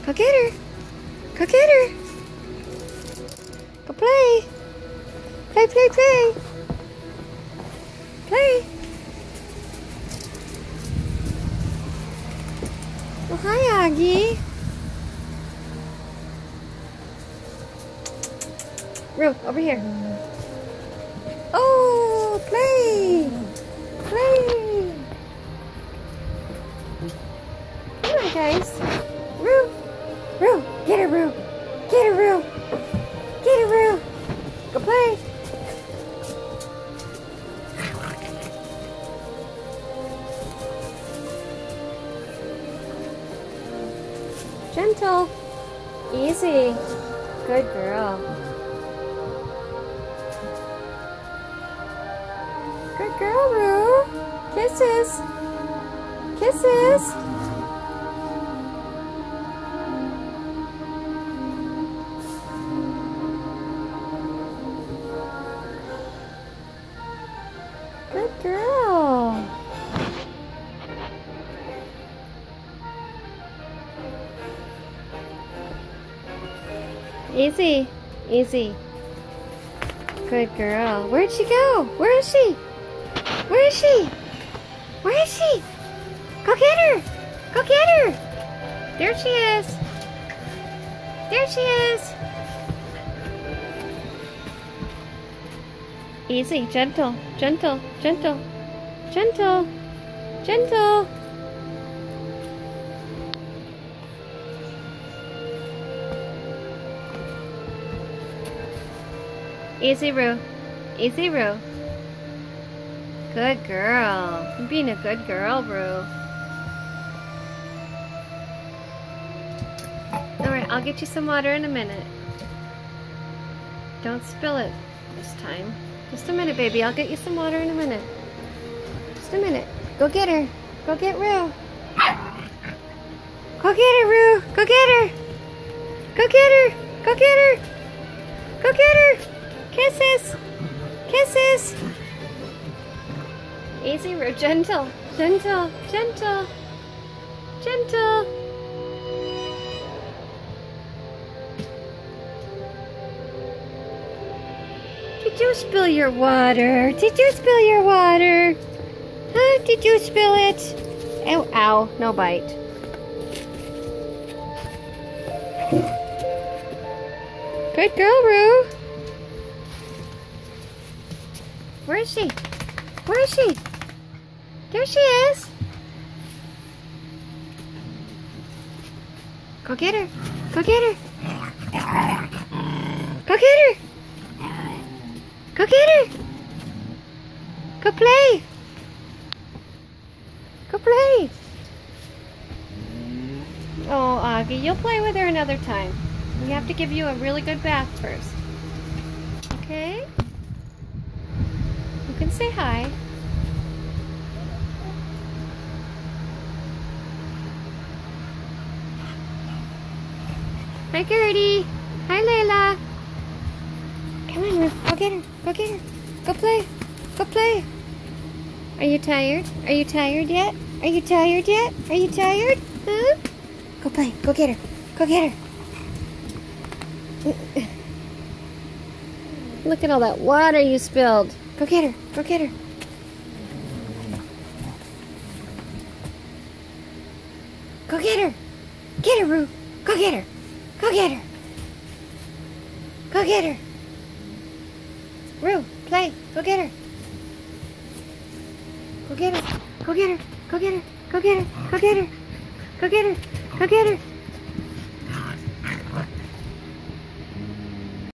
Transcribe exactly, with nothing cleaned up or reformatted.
Go get her. Go get her. Go play. Play, play, play. Play. Oh, hi, Augie. Rue, over here. Oh, play. Play. Come on, guys. Rue. Rue, get her, Rue. Get her, Rue. Get her, Rue. Go play. Gentle. Easy. Good girl. Good girl, Rue. Kisses. Kisses. Good girl. Easy, easy. Good girl. Where'd she go? Where is she? Where is she? Where is she? Go get her. Go get her. There she is. There she is. Easy, gentle, gentle, gentle, gentle, gentle. Easy, Rue. Easy, Rue. Good girl. You're being a good girl, Rue. Alright, I'll get you some water in a minute. Don't spill it this time. Just a minute, baby. I'll get you some water in a minute. Just a minute. Go get her. Go get Rue. Go get her, Rue. Go get her. Go get her. Go get her. Go get her. Kisses. Kisses. Easy, Rue. Gentle. Gentle. Gentle. Gentle. Did you spill your water? Did you spill your water? Huh? Did you spill it? Ow, ow. No bite. Good girl, Rue. Where is she? Where is she? There she is. Go get her. Go get her. Go get her. Go get her. Go play. Go play. Oh, Augie, you'll play with her another time. We have to give you a really good bath first. Okay? You can say hi. Hi, Gertie. Hi, Layla. Come on, Ruth. Go get her. Go get her. Go play. Go play. Are you tired? Are you tired yet? Are you tired yet? Are you tired? Huh? Go play. Go get her. Go get her. Look at all that water you spilled. Go get her. Go get her. Go get her. Get her, Rue. Go get her. Go get her. Go get her. Rue, play. Go get her. Go get her. Go get her. Go get her. Go get her. Go get her. Go get her. Go get her.